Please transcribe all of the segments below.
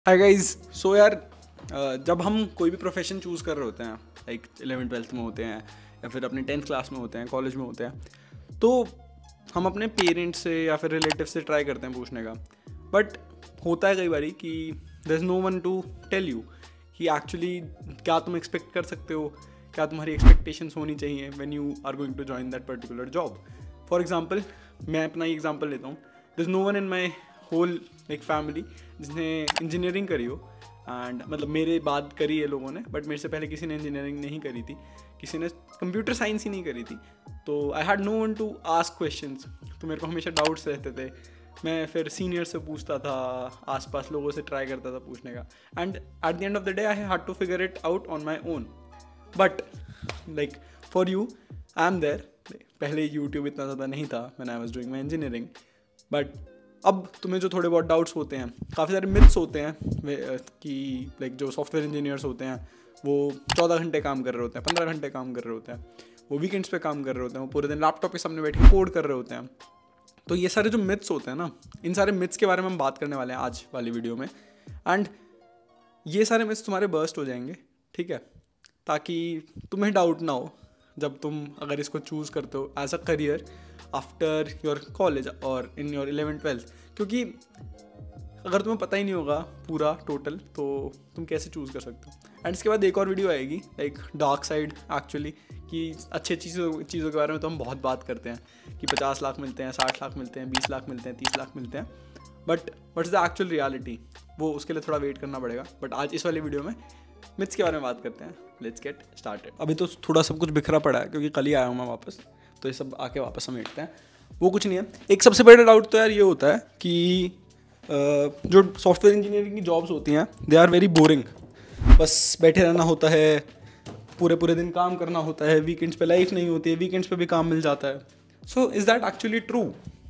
Hi guys. सो यार, जब हम कोई भी प्रोफेशन चूज़ कर रहे होते हैं, लाइक 11th-12th में होते हैं या फिर अपनी 10th क्लास में होते हैं, कॉलेज में होते हैं, तो हम अपने पेरेंट्स से या फिर रिलेटिव से ट्राई करते हैं पूछने का। बट होता है कई बार कि there is no one to tell you कि एक्चुअली क्या तुम एक्सपेक्ट कर सकते हो, क्या तुम्हारी एक्सपेक्टेशंस होनी चाहिए when you are going to join that particular job. For example, मैं अपना ही एग्जांपल लेता हूँ। There is no one in my whole एक फैमिली जिसने इंजीनियरिंग करी हो, एंड मतलब मेरे बाद करी है लोगों ने, बट मेरे से पहले किसी ने इंजीनियरिंग नहीं करी थी, किसी ने कंप्यूटर साइंस ही नहीं करी थी। तो I had no one to ask questions, तो मेरे को हमेशा डाउट्स रहते थे। मैं फिर सीनियर से पूछता था, आसपास लोगों से ट्राई करता था पूछने का, and at the end of the day I had to figure it out on my own. But like for you, I am there. पहले यूट्यूब इतना ज़्यादा नहीं था when I was doing my engineering, but अब तुम्हें जो थोड़े बहुत डाउट्स होते हैं, काफ़ी सारे मिथ्स होते हैं कि लाइक जो सॉफ्टवेयर इंजीनियर्स होते हैं वो 14 घंटे काम कर रहे होते हैं, 15 घंटे काम कर रहे होते हैं, वो वीकेंड्स पे काम कर रहे होते हैं, वो पूरे दिन लैपटॉप के सामने बैठ के कोड कर रहे होते हैं। तो ये सारे जो मिथ्स होते हैं ना, इन सारे मिथ्स के बारे में हम बात करने वाले हैं आज वाली वीडियो में। एंड ये सारे मिथ्स तुम्हारे बर्स्ट हो जाएंगे, ठीक है, ताकि तुम्हें डाउट ना हो जब तुम अगर इसको चूज़ करते हो as a career after your college और इन योर 11th-12th। क्योंकि अगर तुम्हें पता ही नहीं होगा पूरा टोटल, तो तुम कैसे चूज़ कर सकते हो। एंड इसके बाद एक और वीडियो आएगी, लाइक डार्क साइड एक्चुअली, कि अच्छी चीज़ों के बारे में तो हम बहुत बात करते हैं कि 50 लाख मिलते हैं, 60 लाख मिलते हैं, 20 लाख मिलते हैं, 30 लाख मिलते हैं, but what is the actual reality, वो उसके लिए थोड़ा वेट करना पड़ेगा। बट आज इस वाली वीडियो में मिथ्स के बारे में बात करते हैं। Let's get started. अभी तो थोड़ा सब कुछ बिखरा पड़ा है क्योंकि कल ही आया हूँ मैं वापस, तो ये सब आके वापस समेटते हैं। वो कुछ नहीं है। एक सबसे बड़ा डाउट तो यार ये होता है कि जो सॉफ्टवेयर इंजीनियरिंग की जॉब्स होती हैं, दे आर वेरी बोरिंग। बस बैठे रहना होता है, पूरे पूरे दिन काम करना होता है, वीकेंड्स पे लाइफ नहीं होती है, वीकेंड्स पे भी काम मिल जाता है। So is that actually true?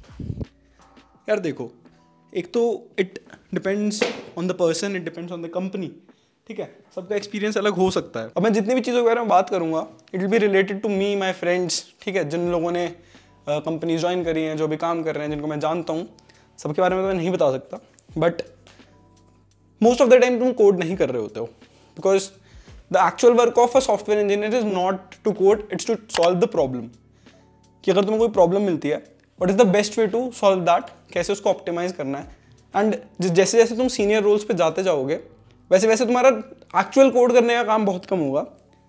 यार देखो, एक तो it depends on the person, it depends on the company, ठीक है, सबका एक्सपीरियंस अलग हो सकता है। अब मैं जितनी भी चीज़ों के बारे में बात करूँगा, it will be related to me, my friends, ठीक है, जिन लोगों ने कंपनी ज्वाइन करी हैं, जो भी काम कर रहे हैं, जिनको मैं जानता हूँ, सबके बारे में तो मैं नहीं बता सकता। But most of the time तुम कोड नहीं कर रहे होते हो, because the actual work of a software engineer is not to code, it's to solve the problem. कि अगर तुम्हें कोई प्रॉब्लम मिलती है, what is the best way to solve that, कैसे उसको ऑप्टिमाइज करना है। एंड जैसे जैसे तुम सीनियर रोल्स पे जाते जाओगे, वैसे वैसे तुम्हारा एक्चुअल कोड करने का काम बहुत कम होगा,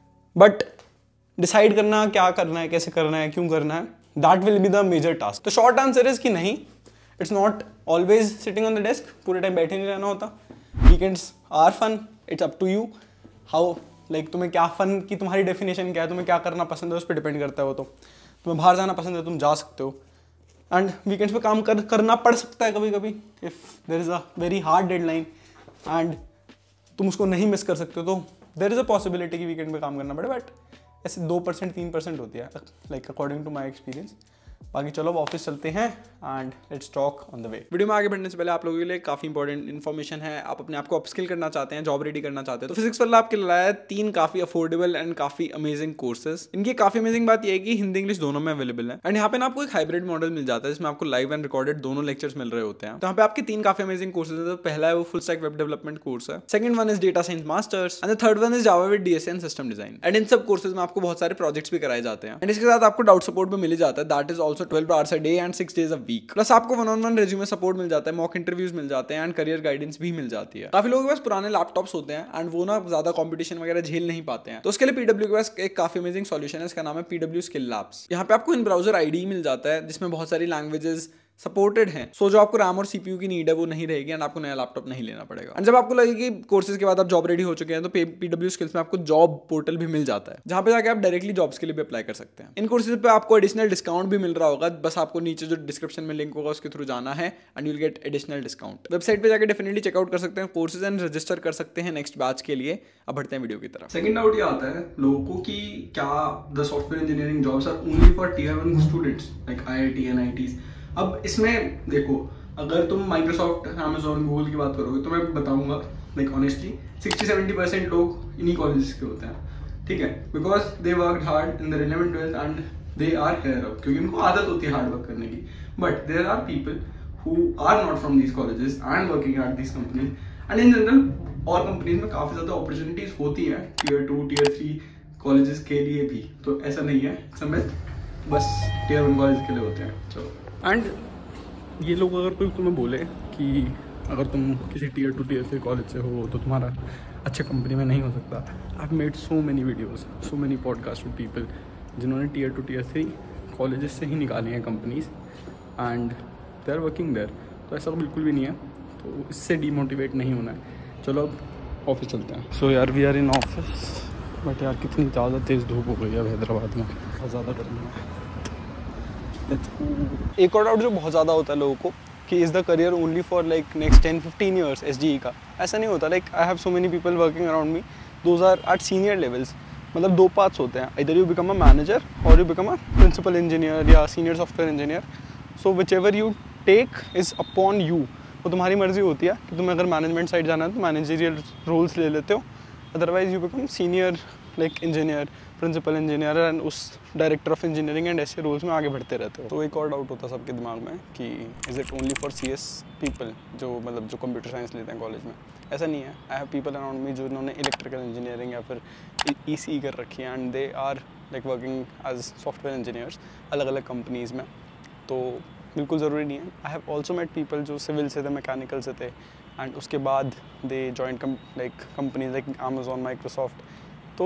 बट डिसाइड करना क्या करना है, कैसे करना है, क्यों करना है, that will be the major task. तो शॉर्ट आंसर इज कि नहीं, it's not always sitting on the desk, पूरे टाइम बैठे नहीं रहना होता। Weekends are fun, it's up to you how, like तुम्हें क्या फ़न की तुम्हारी डेफिनेशन क्या है, तुम्हें क्या करना पसंद है, उस पर डिपेंड करता है वो। तो तुम्हें बाहर जाना पसंद है, तुम जा सकते हो, एंड वीकेंड्स पे काम करना पड़ सकता है कभी कभी, if there is a very hard deadline and तुम उसको नहीं मिस कर सकते हो, तो देयर इज़ अ पॉसिबिलिटी कि वीकेंड पे काम करना पड़े। बट ऐसे 2% 3% होती है, like according to my experience. बाकी चलो अब ऑफिस चलते हैं and let's talk on the way. Video में आगे बढ़ने से पहले आप लोगों के लिए काफ़ी इंपॉर्टेंट इन्फॉर्मेशन है। आप अपने आप को अपस्किल करना चाहते हैं, जॉब रेडी करना चाहते हैं, तो फिजिक्स वाला आपके लिए लाया है 3 काफ़ी अफोर्डेबल एंड काफ़ी अमेजिंग कोर्सेज। इनकी काफ़ी अमेजिंग बात यह है कि हिंदी इंग्लिश दोनों में अवेलेबल है, एंड यहाँ पे ना आपको एक हाइब्रिड मॉडल मिल जाता है जिसमें आपको लाइव एंड रिकॉर्डेड दोनों लेक्चर्स मिल रहे होते हैं। तो यहाँ पे आपके 3 काफ़ी अमेजिंग कोर्सेज है। तो पहला है वो full stack web development course है, second one is data science masters, and the third one is Java with DSA and system design. And इन सब कोर्सेज में आपको बहुत सारे प्रोजेक्ट्स भी कराए जाते हैं, एंड इसके साथ आपको डाउट सपोर्ट भी मिल जाता है, that is also 12 hours a day and 6 days a week। Plus आपको 1-on-1 रेज्यूमे सपोर्ट मिल जाता है, मॉक इंटरव्यूज मिल जाते हैं, एंड करियर गाइडेंस भी मिल जाती है। काफी लोगों के पास पुराने लैपटॉप्स होते हैं एंड वो ना ज्यादा कंपटीशन वगैरह झेल नहीं पाते हैं, तो उसके लिए पीडब्ल्यू के पास एक काफी अमेजिंग सॉल्यूशन है, इसका नाम है पीडब्ल्यू स्किल लैब्स। यहाँ पे आपको इन ब्राउजर आईडी मिल जाता है जिसमें बहुत सारी लैंग्वेजेस सपोर्टेड हैं। सो जो आपको रैम और सीपीयू की नीड है वो नहीं रहेगी, एंड आपको नया लैपटॉप नहीं लेना पड़ेगा। एंड जब आपको लगे कि कोर्सेज के बाद आप जॉब रेडी हो चुके हैं, तो पीडब्ल्यू स्किल्स में आपको जॉब पोर्टल भी मिल जाता है, जहां पे जाके आप डायरेक्टली जॉब्स के लिए भी अप्लाई कर सकते हैं। इन कोर्सेज पे आपको एडिशनल डिस्काउंट भी मिल रहा होगा, बस आपको नीचे जो डिस्क्रिप्शन में लिंक होगा उसके थ्रू जाना है and you will get additional discount. Website पे जाकर डेफिनेटली चेकआउट कर सकते हैं कोर्सेज एंड रजिस्टर कर सकते हैं नेक्स्ट बैच के लिए। अब बढ़ते हैं वीडियो की तरफ। सेकंड डाउट ये आता है लोगों को कि क्या the software engineering jobs are only for Tier 1 students like IIT NITs। अब इसमें देखो, अगर तुम माइक्रोसॉफ्ट, अमेजोन, गूगल की बात करोगे तो मैं बताऊंगा लाइक ऑनेस्टली 60-70% लोग इन्हीं कॉलेजेस के होते हैं, ठीक है, because they work hard in the 11th-12th and they are here अब, क्योंकि उनको आदत होती है हार्ड वर्क करने की। But there are people who are not from these colleges and working at these companies and in general और companies में काफ़ी ज़्यादा अपॉर्चुनिटीज़ होती हैं Tier 2 Tier 3 कॉलेजेस के लिए भी, तो ऐसा नहीं है समेत बस Tier 1 कॉलेज के लिए होते हैं। चलो, एंड ये लोग अगर कोई तुम्हें बोले कि अगर तुम किसी Tier 2 Tier 3 कॉलेज से हो तो तुम्हारा अच्छे कंपनी में नहीं हो सकता, I have made so many videos, so many podcast with people जिन्होंने Tier 2 Tier 3 कॉलेजेस से ही निकाली हैं companies and they are working there. तो ऐसा बिल्कुल भी नहीं है, तो इससे डीमोटिवेट नहीं होना है। चलो अब ऑफिस चलते हैं। सो यार we are in office, but यार कितनी ज़्यादा तेज़ धूप हो गई है हैदराबाद में, बहुत ज़्यादा गर्मी है। एक और डाउट जो बहुत ज़्यादा होता है लोगों को कि is the career only for like next 10-15 years SGE का। ऐसा नहीं होता। Like I have so many people working around me, those are at senior levels. मतलब 2 पार्ट्स होते हैं, इधर यू बिकम अ मैनेजर और you become a principal engineer या senior software engineer. So whichever you take is upon you. वो तुम्हारी मर्जी होती है कि तुम्हें अगर मैनेजमेंट साइड जाना है तो मैनेजरियल रोल्स ले लेते हो, otherwise you become senior like engineer, principal engineer and उस डायरेक्टर ऑफ इंजीनियरिंग एंड ऐसे रोल्स में आगे बढ़ते रहते हो। तो एक और डाउट होता है सबके दिमाग में कि is it only for CS people जो मतलब जो कंप्यूटर साइंस लेते हैं कॉलेज में। ऐसा नहीं है। I have people around me जो उन्होंने इलेक्ट्रिकल इंजीनियरिंग या फिर ECE कर रखी है and they are like working as software engineers अलग अलग कंपनीज़ में। तो बिल्कुल ज़रूरी नहीं है। I have also met people जो सिविल से थे, मैकेनिकल से थे एंड उसके बाद they joined like companies like Amazon, Microsoft. तो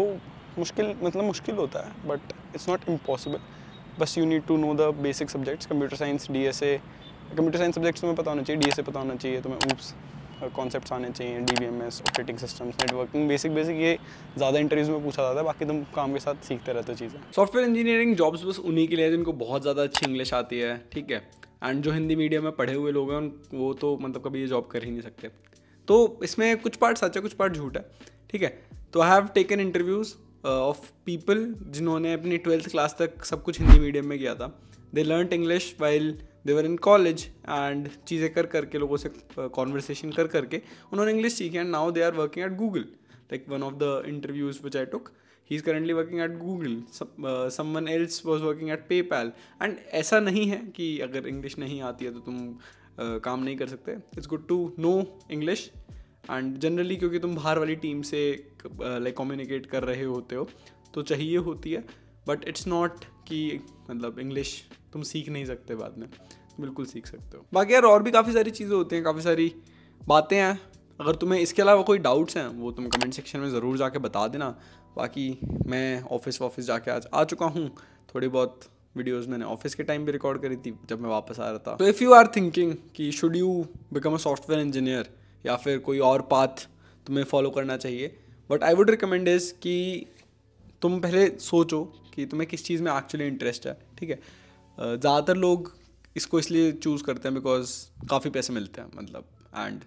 मुश्किल होता है बट इट्स नॉट इम्पॉसिबल। बस you need to know the basic subjects, computer science, DSA। Computer science subjects तुम्हें पता होना चाहिए, DSA पता होना चाहिए तुम्हें, OOPS कॉन्सेप्ट्स आने चाहिए, DBMS, operating systems, networking, basic ये ज़्यादा इंटरव्यूज में पूछा जाता है। बाकी तुम काम के साथ सीखते रहते हो चीज़ें। सॉफ्टवेयर इंजीनियरिंग जॉब्स बस उन्हीं के लिए जिनको बहुत ज़्यादा अच्छी इंग्लिश आती है, ठीक है। एंड जो हिंदी मीडियम में पढ़े हुए लोग हैं वो तो मतलब कभी ये जॉब कर ही नहीं सकते। तो इसमें कुछ पार्ट सच है, कुछ पार्ट झूठ है, ठीक है। तो I have taken interviews of people जिन्होंने अपनी 12th क्लास तक सब कुछ हिंदी मीडियम में किया था। They learned English while they were in college and चीज़ें कर करके, लोगों से कॉन्वर्सेशन कर करके उन्होंने इंग्लिश सीखी and now they are working at Google. Like one of the interviews which I took, he is currently working at Google, someone else was working at PayPal. And ऐसा नहीं है कि अगर इंग्लिश नहीं आती है तो तुम काम नहीं कर सकते। It's good to know English and generally क्योंकि तुम बाहर वाली टीम से लाइक कम्युनिकेट कर रहे होते हो तो चाहिए होती है, बट इट्स नॉट कि मतलब इंग्लिश तुम सीख नहीं सकते बाद में, बिल्कुल सीख सकते हो। बाकी यार और भी काफ़ी सारी चीज़ें होती हैं, काफ़ी सारी बातें हैं। अगर तुम्हें इसके अलावा कोई डाउट्स हैं वो तुम कमेंट सेक्शन में ज़रूर जाके बता देना। बाकी मैं ऑफिस जाके आज आ चुका हूँ। थोड़ी बहुत वीडियोज़ मैंने ऑफिस के टाइम भी रिकॉर्ड करी थी जब मैं वापस आ रहा था। तो इफ़ यू आर थिंकिंग कि should you become a software engineer या फिर कोई और पाथ तुम्हें फॉलो करना चाहिए, but I would recommend is कि तुम पहले सोचो कि तुम्हें किस चीज़ में एक्चुअली इंटरेस्ट है, ठीक है। ज़्यादातर लोग इसको इसलिए चूज़ करते हैं बिकॉज काफ़ी पैसे मिलते हैं, मतलब and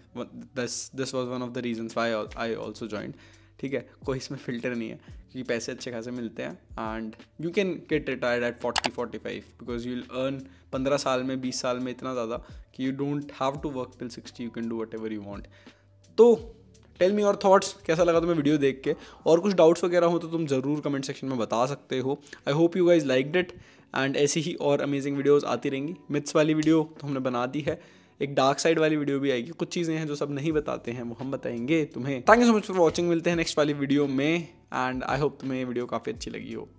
this was one of the reasons why I also joined, ठीक है। कोई इसमें फ़िल्टर नहीं है क्योंकि पैसे अच्छे खासे मिलते हैं and you can get retired at 40-45 because you will earn 15 साल में 20 साल में इतना ज़्यादा कि you don't have to work till 60, you can do whatever you want. तो टेल मी योर थॉट्स, कैसा लगा तुम्हें वीडियो देख के, और कुछ डाउट्स वगैरह हो तो तुम ज़रूर कमेंट सेक्शन में बता सकते हो। I hope you guys liked it and ऐसी ही और अमेजिंग वीडियोस आती रहेंगी। मिथ्स वाली वीडियो तो हमने बना दी है, एक डार्क साइड वाली वीडियो भी आएगी। कुछ चीज़ें हैं जो सब नहीं बताते हैं वो हम बताएंगे तुम्हें। Thank you so much for watching. मिलते हैं नेक्स्ट वाली वीडियो में एंड आई होप तुम्हें ये वीडियो काफ़ी अच्छी लगी हो।